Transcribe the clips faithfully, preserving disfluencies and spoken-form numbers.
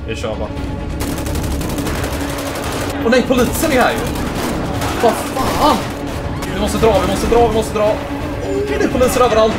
Vi kör bara. Åh nej, polisen är här ju. Vad fan? Vi måste dra, vi måste dra, vi måste dra. Åh, det är poliser överallt.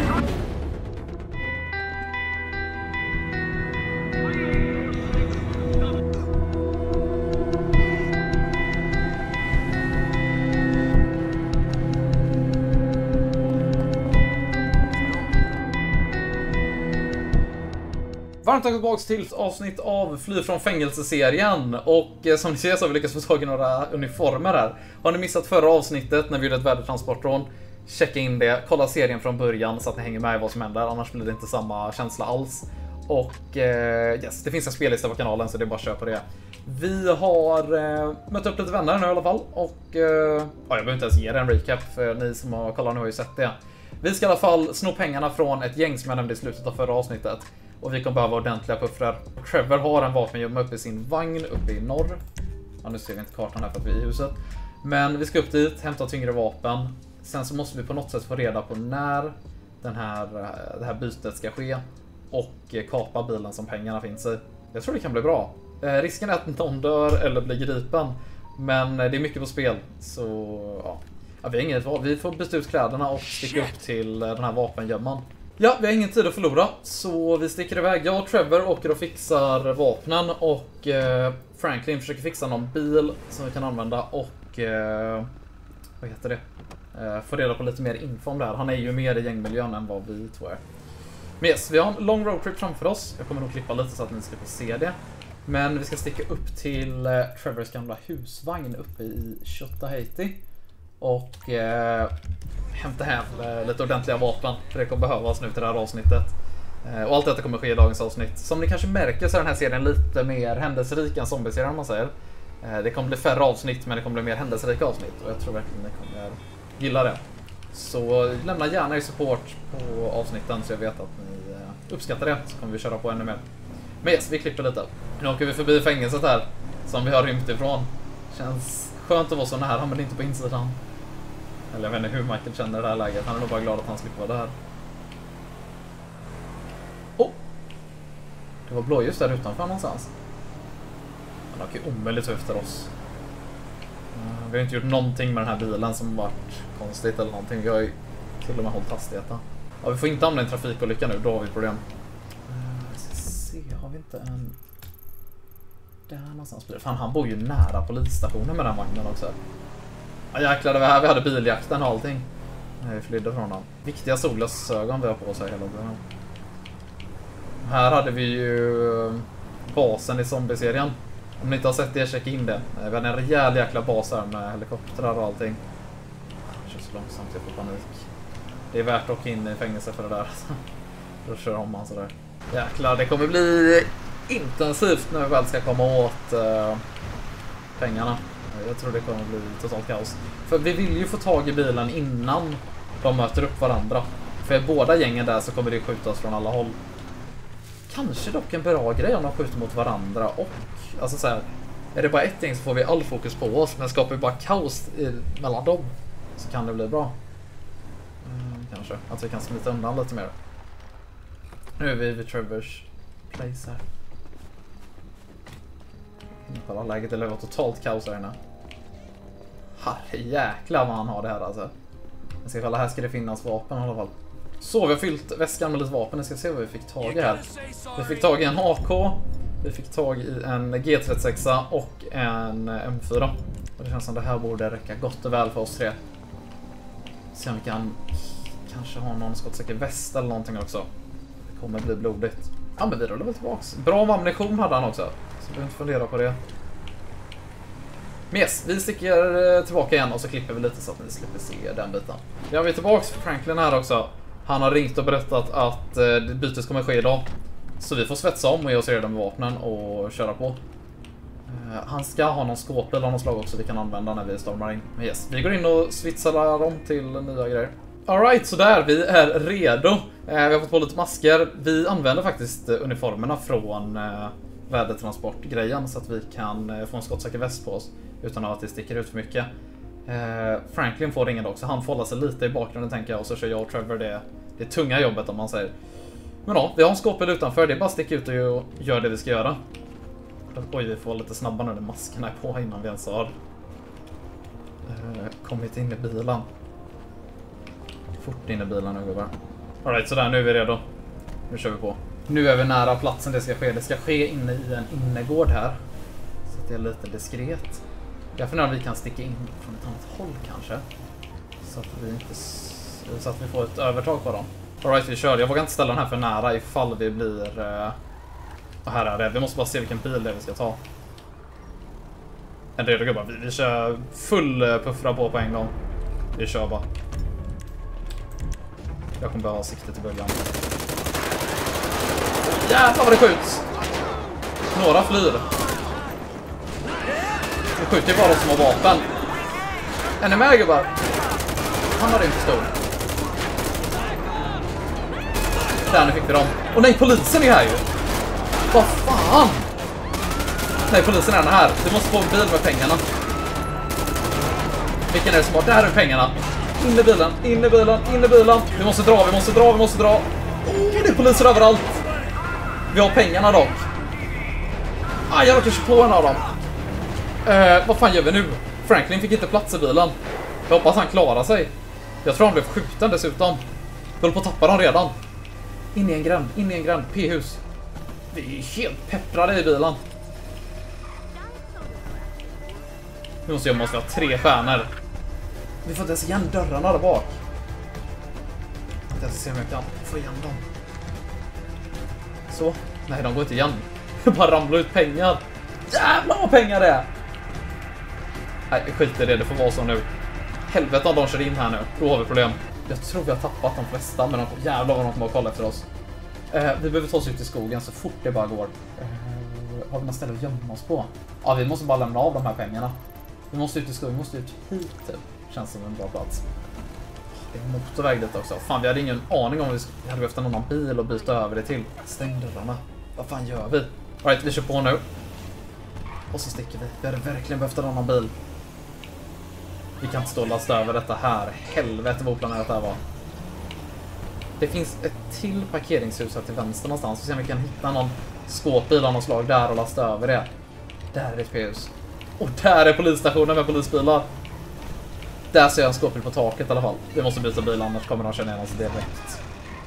Varmt tack tillbaka till avsnitt av Fly från fängelseserien. Och eh, som ni ser så har vi lyckats få tag i några uniformer här. Har ni missat förra avsnittet när vi gjorde ett värdetransportrån, checka in det, kolla serien från början så att ni hänger med i vad som händer. Annars blir det inte samma känsla alls. Och eh, yes, det finns en spellista på kanalen så det är bara att köpa det. Vi har eh, mött upp lite vänner nu i alla fall. Och eh, ja, jag behöver inte ens ge er en recap för ni som har kollat nu har ju sett det. Vi ska i alla fall sno pengarna från ett gäng som jag nämnde i slutet av förra avsnittet. Och vi kommer behöva ordentliga puffrar. Trevor har en vapengömma uppe i sin vagn uppe i norr. Ja, nu ser vi inte kartan här för att vi är i huset. Men vi ska upp dit, hämta tyngre vapen. Sen så måste vi på något sätt få reda på när den här, det här bytet ska ske. Och kapa bilen som pengarna finns i. Jag tror det kan bli bra. Eh, risken är att någon dör eller blir gripen. Men det är mycket på spel. Så ja, ja vi har inget val. Vi får byta ut kläderna och sticka upp till den här vapengömman. Ja, vi har ingen tid att förlora, så vi sticker iväg. Jag och Trevor åker och fixar vapnen och eh, Franklin försöker fixa någon bil som vi kan använda och eh, vad heter det? Eh, få reda på lite mer info om det här. Han är ju mer i gängmiljön än vad vi två är. Men yes, vi har en lång roadtrip framför oss. Jag kommer nog klippa lite så att ni slipper se det. Men vi ska sticka upp till eh, Trevors gamla husvagn uppe i Chattahoochee. Och eh, hämta hem eh, lite ordentliga vapen. För det kommer behövas nu till det här avsnittet. eh, Och allt detta kommer ske i dagens avsnitt. Som ni kanske märker så är den här serien lite mer händelserik än zombie-serien om man säger. eh, Det kommer bli färre avsnitt men det kommer bli mer händelserika avsnitt. Och jag tror verkligen ni kommer gilla det. Så lämna gärna er support på avsnitten så jag vet att ni eh, uppskattar det. Så kommer vi köra på ännu mer. Men yes, vi klipper lite. Nu åker vi förbi fängelset här som vi har rymt ifrån. Känns skönt att vara så nära men inte på insidan. Eller jag vet inte hur Michael känner i det här läget. Han är nog bara glad att han slipper vara där. Oh! Det var blåljus där utanför någonstans. Han åker omöjligt efter oss. Vi har inte gjort någonting med den här bilen som varit konstigt eller någonting. Vi har ju till och med hållit hastigheten. Ja, vi får inte hamna i en trafikolycka nu. Då har vi problem. Vi ska se, har vi inte en... Där någonstans blir det. Fan, han bor ju nära polisstationen med den vagnen också. Ja, jäklar, det var här vi hade biljakten och allting. Nej, vi flydde från dem. Viktiga solglasögon vi har på sig hela tiden. Här hade vi ju basen i zombie-serien. Om ni inte har sett det, checka in det. Vi hade en rejäl jäkla bas här med helikoptrar och allting. Det kör så långsamt, jag får panik. Det är värt att åka in i fängelse för det där. Då kör om man sådär. Jäklar, det kommer bli intensivt när vi väl ska komma åt uh, pengarna. Jag tror det kommer bli totalt kaos. För vi vill ju få tag i bilen innan de möter upp varandra. För är båda gängen där så kommer det skjutas från alla håll. Kanske dock en bra grej om de skjuter mot varandra. Och alltså så här, är det bara ett gäng så får vi all fokus på oss. Men skapar vi bara kaos i, mellan dem så kan det bli bra. Mm, kanske, att vi kan smita undan lite mer. Nu är vi vid Trevors place här. Kolla, läget är det totalt kaos här inne. Herre jäklar vad han har det här alltså. Jag ska kolla, här ska det finnas vapen i alla fall. Så vi har fyllt väskan med lite vapen. Jag ska se vad vi fick tag i här. Vi fick tag i en A K. Vi fick tag i en G trettiosex och en M fyra. Och det känns som det här borde räcka gott och väl för oss tre. Se om vi kan kanske ha någon skottsäker väst eller någonting också. Det kommer bli blodigt. Ja, men vi rullar väl tillbaks. Bra ammunition hade han också. Så vi behöver inte fundera på det. Men yes, vi sticker tillbaka igen och så klipper vi lite så att ni slipper se den biten. Ja, vi är tillbaka för Franklin här också. Han har ringt och berättat att eh, bytet kommer ske idag. Så vi får svetsa om och ge oss redan med vapnen och köra på. Eh, han ska ha någon skåpbil av något slag också vi kan använda när vi stormar in. Men yes, vi går in och switchar om till nya grejer. Alright, så där, vi är redo. Eh, vi har fått på lite masker. Vi använder faktiskt uniformerna från eh, värdetransportgrejen så att vi kan eh, få en skottsäker väst på oss utan att det sticker ut för mycket. Eh, Franklin får ringen också. Han får hålla sig lite i bakgrunden tänker jag. Och så kör jag och Trevor det, det tunga jobbet om man säger. Men ja, vi har en skåpbil utanför. Det är bara att sticka ut och gör det vi ska göra. Oj, vi får vara lite snabba nu när maskerna är på innan vi ens har uh, kommit in i bilen. Fort in i bilen nu, gubbar. Alright, så där, nu är vi redo. Nu kör vi på. Nu är vi nära platsen det ska ske. Det ska ske inne i en innergård här. Så att det är lite diskret. Jag funderar om vi kan sticka in från ett annat håll kanske. Så att vi inte så att vi får ett övertag på dem. Alright, vi kör. Jag vågar inte ställa den här för nära ifall vi blir... Uh... Och här är det. Vi måste bara se vilken bil det är vi ska ta. En redo gubbar. Vi, vi kör full puffra på på en gång. Vi kör bara. Jag kommer bara ha siktet i början. Jävlar vad det skjuts! Några flyr. Vi skjuter bara de som har vapen. En är med gubbar. Han har en pistol. Där, nu fick vi dem. Och nej, polisen är här ju. Vad fan? Nej, polisen är den här. Du måste få en bil med pengarna. Vilken är det som har? Där är pengarna. In i bilen, in i bilen, in i bilen. Vi måste dra, vi måste dra, vi måste dra. Oh, det är poliser överallt. Vi har pengarna dock. Ah, jag råkar köra på en av dem. Eh, vad fan gör vi nu? Franklin fick inte plats i bilen. Jag hoppas han klarar sig. Jag tror han blev skjuten dessutom. Vi håller på att tappa dem redan. In i en gränd, in i en gränd. P-hus. Vi är helt pepprade i bilen. Nu måste jag måste ha tre stjärnor. Vi får inte ens igen dörrarna där bak. Jag ska se om jag kan få igen dem. Så. Nej, de går inte igen. Bara ramlar ut pengar. Jävlar vad pengar det är. Nej, skit i det. Det får vara så nu. Helvete om de kör in här nu. Då har vi problem. Jag tror vi har tappat de flesta. Men de, jävlar vad de kommer att kolla efter oss. Eh, vi behöver ta oss ut i skogen så fort det bara går. Eh, har vi något ställe att gömma oss på? Ja, vi måste bara lämna av de här pengarna. Vi måste ut i skogen. Vi måste ut hit typ. Känns som en bra plats. Det är en motorväg dit också. Fan, vi hade ingen aning om vi hade behövt en annan bil och byta över det till. Stäng dörrarna. Vad fan gör vi? Alright, vi kör på nu. Och så sticker vi. Vi hade verkligen behövt en annan bil. Vi kan inte stå och lasta över detta här. Helvete vad oplanerat det här var. Det finns ett till parkeringshus här till vänster någonstans. Så se om vi kan hitta någon skåpbil av något slag där och lasta över det. Där är ett P-hus. Och där är polisstationen med polisbilar. Där ser jag en skåpbil på taket i alla fall. Vi måste byta bil annars kommer de känna igen oss direkt.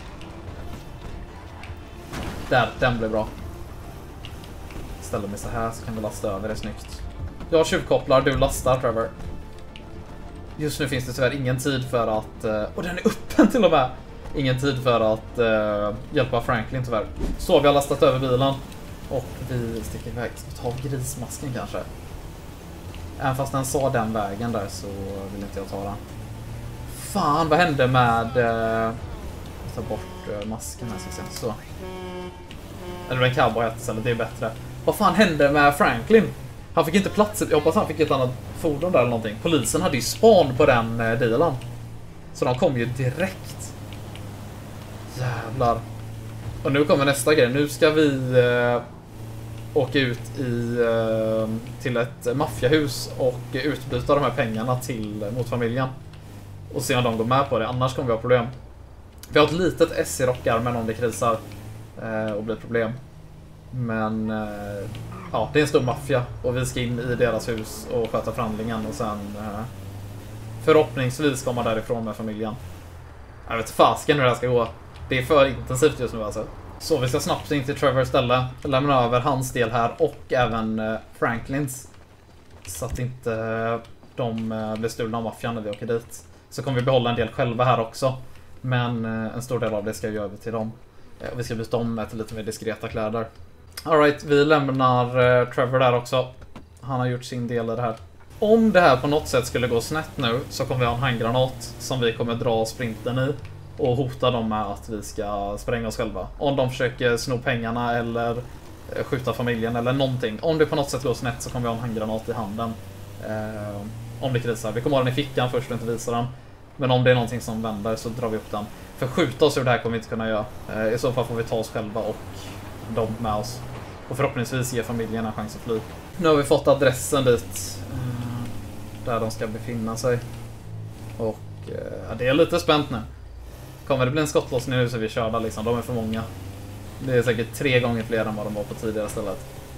Där, den blir bra. Ställer mig så här så kan vi lasta över det snyggt. Jag tjuvkopplar, du lastar Trevor. Just nu finns det tyvärr ingen tid för att... Uh, och den är öppen till och med! Ingen tid för att uh, hjälpa Franklin tyvärr. Så vi har lastat över bilen. Och vi sticker iväg. Ska vi ta av grismasken kanske? Även fast den sa den vägen där så vill inte jag ta den. Fan, vad hände med... Uh, ta bort uh, masken här så, så. Eller en cowboy istället, det är bättre. Vad fan hände med Franklin? Han fick inte plats. Jag hoppas han fick ett annat fordon där eller någonting. Polisen hade ju span på den uh, dealen. Så de kom ju direkt. Jävlar. Och nu kommer nästa grej. Nu ska vi uh, åka ut i, uh, till ett maffiahus och utbyta de här pengarna till mot familjen. Och se om de går med på det. Annars kommer vi ha problem. Vi har ett litet S i rockarmen om det krisar uh, och blir problem. Men uh, ja, det är en stor maffia och vi ska in i deras hus och sköta förhandlingen och sen uh, förhoppningsvis komma därifrån med familjen. Jag vet fasken hur det här ska gå. Det är för intensivt just nu alltså. Så vi ska snabbt in till Trevors ställe. Lämna över hans del här och även uh, Franklins. Så att inte uh, de uh, blir stulna av maffian när vi åker dit. Så kommer vi behålla en del själva här också. Men uh, en stor del av det ska vi över till dem. Uh, vi ska byta om med till lite mer diskreta kläder. Alright, vi lämnar uh, Trevor där också. Han har gjort sin del i det här. Om det här på något sätt skulle gå snett nu så kommer vi ha en handgranat som vi kommer dra sprinten i. Och hota dem med att vi ska spränga oss själva. Om de försöker sno pengarna eller skjuta familjen eller någonting. Om det på något sätt går snett så kommer vi ha en handgranat i handen. Eh, om det krisar. Vi kommer ha den i fickan först och inte visa den. Men om det är någonting som vänder så drar vi upp den. För skjuta oss ur det här kommer vi inte kunna göra. Eh, I så fall får vi ta oss själva och de med oss. Och förhoppningsvis ge familjen en chans att fly. Nu har vi fått adressen dit. Eh, där de ska befinna sig. Och eh, det är lite spänt nu. Kommer det bli en skottlossning nu så vi körda liksom. De är för många. Det är säkert tre gånger fler än vad de var på tidigare stället.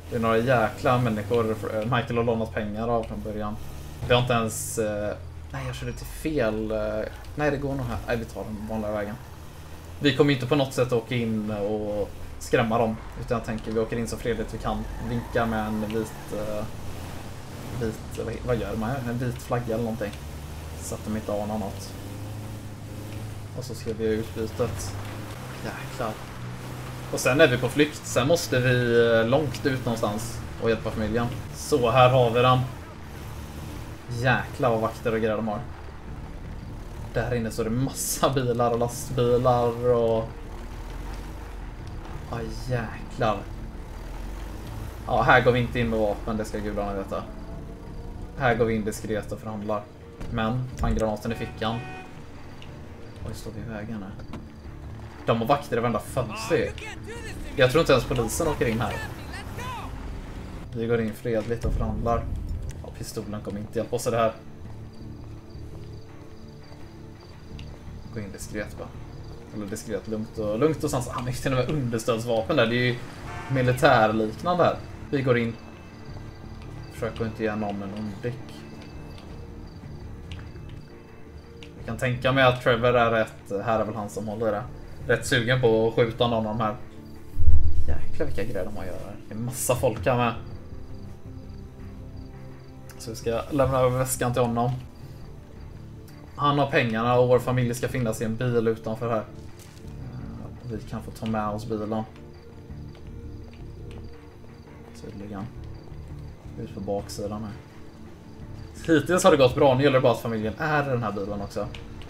Det är några jäkla människor Michael har lånat pengar av från början. Vi har inte ens... Eh, nej, jag körde till fel. Eh, nej, det går nog här. Nej, vi tar den vanliga vägen. Vi kommer inte på något sätt åka in och skrämma dem. Utan jag tänker vi åker in så fredligt vi kan. Vinkar med en vit... Eh, vit vad, vad gör man? En vit flagga eller någonting. Så att de inte anar något. Och så ska vi utbytet. Jäklar. Och sen är vi på flykt. Sen måste vi långt ut någonstans och hjälpa familjen. Så här har vi den. Jäklar vad vakter och grejer de har. Där inne så är det massa bilar och lastbilar och... Ja, jäklar. Ja, här går vi inte in med vapen, det ska gudarna veta. Här går vi in diskret och förhandlar. Men, handgranaten i fickan. Oj, står vi i vägen här? De har vakter i varenda fönster. Jag tror inte ens polisen åker in här. Vi går in fredligt och förhandlar. Ja, pistolen kommer inte hjälpa oss i det här. Gå in diskret bara. Eller diskret, lugnt och lugnt och sans. Han är till och med understödsvapen där. Det är ju militärliknande här. Vi går in. Försöker inte ge någon en undvick. Jag kan tänka mig att Trevor är rätt. Här är väl han som håller det. Rätt sugen på att skjuta någon av de här. Jäklar vilka grejer de har att göra. Det är massa folk här med. Så vi ska lämna över väskan till honom. Han har pengarna och vår familj ska finnas i en bil utanför här. Vi kan få ta med oss bilen. Tydligen. Ut på baksidan här. Hittills har det gått bra. Nu gäller det bara att familjen är i den här bilen också.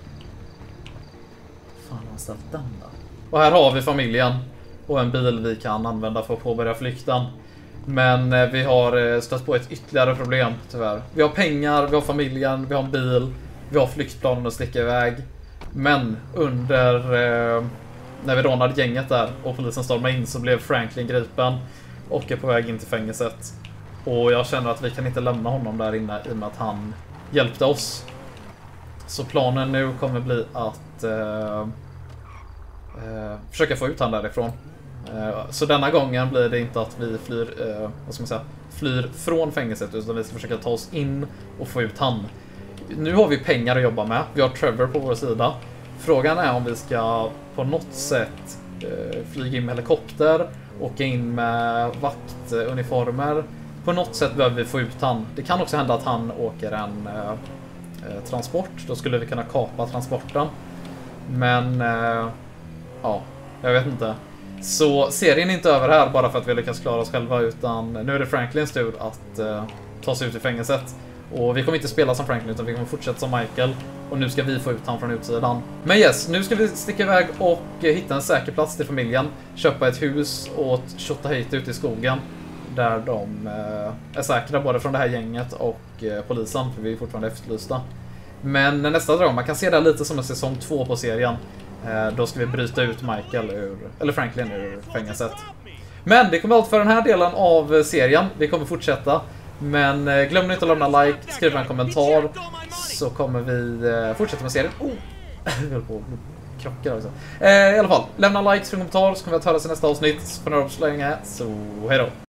Fan, har han ställt den då? Och här har vi familjen. Och en bil vi kan använda för att påbörja flykten. Men vi har stött på ett ytterligare problem tyvärr. Vi har pengar, vi har familjen, vi har en bil. Vi har flyktplanen att sticka iväg. Men under... Eh, när vi rånade gänget där och polisen stormade in så blev Franklin gripen. Och är på väg in till fängelset. Och jag känner att vi kan inte lämna honom där inne i och med att han hjälpte oss. Så planen nu kommer bli att eh, eh, försöka få ut han därifrån. Eh, så denna gången blir det inte att vi flyr, eh, vad ska man säga, flyr från fängelset, utan vi ska försöka ta oss in och få ut han. Nu har vi pengar att jobba med. Vi har Trevor på vår sida. Frågan är om vi ska på något sätt eh, flyga in med helikopter, åka in med vaktuniformer. På något sätt behöver vi få ut han. Det kan också hända att han åker en eh, eh, transport. Då skulle vi kunna kapa transporten. Men eh, ja, jag vet inte. Så serien är inte över här bara för att vi lyckas klara oss själva, utan nu är det Franklins tur att eh, ta sig ut i fängelset. Och vi kommer inte spela som Franklin utan vi kommer fortsätta som Michael. Och nu ska vi få ut han från utsidan. Men yes, nu ska vi sticka iväg och eh, hitta en säker plats till familjen. Köpa ett hus och tjotta hit ut i skogen. Där de eh, är säkra både från det här gänget och eh, polisen, för vi är fortfarande efterlysta. Men nästa dröm, man kan se det lite som en säsong två på serien. Eh, då ska vi bryta ut Michael ur, eller Franklin ur fängelset. Men det kommer allt för den här delen av serien. Vi kommer fortsätta. Men eh, glöm inte att lämna like, skriva en kommentar. Så kommer vi eh, fortsätta med serien. Oh, vi håller på att krocka också. Eh, I alla fall, lämna like, skriva en kommentar, så kommer vi att höra sig i nästa avsnitt. Så får ni upp så länge, så hej då.